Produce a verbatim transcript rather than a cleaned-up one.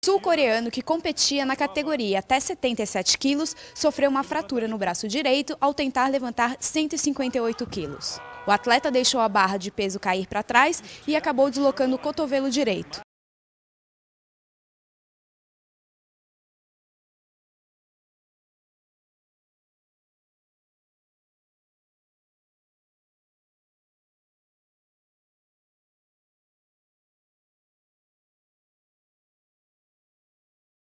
sul-coreano, que competia na categoria até setenta e sete quilos, sofreu uma fratura no braço direito ao tentar levantar cento e cinquenta e oito quilos. O atleta deixou a barra de peso cair para trás e acabou deslocando o cotovelo direito.